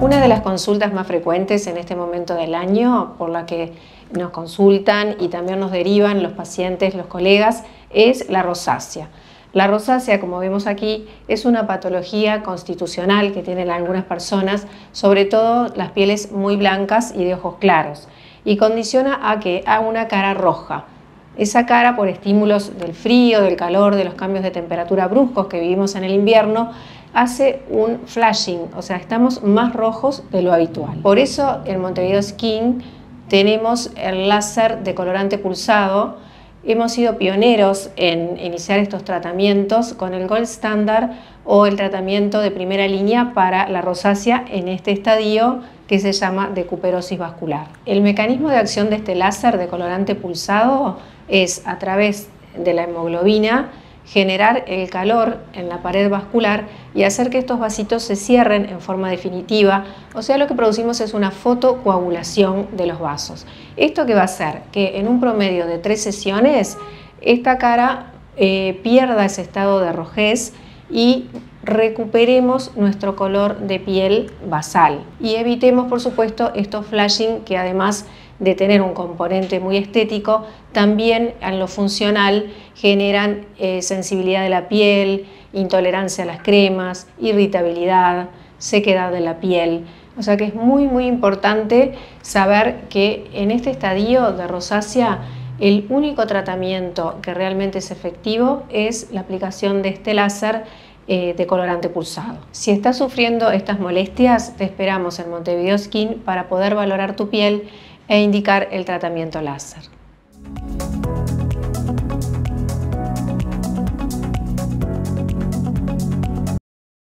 Una de las consultas más frecuentes en este momento del año, por la que nos consultan y también nos derivan los pacientes, los colegas, es la rosácea. La rosácea, como vemos aquí, es una patología constitucional que tienen algunas personas, sobre todo las pieles muy blancas y de ojos claros, y condiciona a que haga una cara roja. Esa cara, por estímulos del frío, del calor, de los cambios de temperatura bruscos que vivimos en el invierno, hace un flashing, o sea, estamos más rojos de lo habitual. Por eso en Montevideo Skin tenemos el láser de colorante pulsado. Hemos sido pioneros en iniciar estos tratamientos con el Gold Standard o el tratamiento de primera línea para la rosácea en este estadio que se llama decuperosis vascular. El mecanismo de acción de este láser de colorante pulsado es a través de la hemoglobina generar el calor en la pared vascular y hacer que estos vasitos se cierren en forma definitiva, o sea, lo que producimos es una fotocoagulación de los vasos. Esto que va a hacer que en un promedio de 3 sesiones esta cara pierda ese estado de rojez y recuperemos nuestro color de piel basal y evitemos, por supuesto, estos flashing que además de tener un componente muy estético, también en lo funcional generan sensibilidad de la piel, intolerancia a las cremas, irritabilidad, sequedad de la piel. O sea que es muy importante saber que en este estadio de rosácea el único tratamiento que realmente es efectivo es la aplicación de este láser de colorante pulsado. Si estás sufriendo estas molestias, te esperamos en Montevideo Skin para poder valorar tu piel e indicar el tratamiento láser.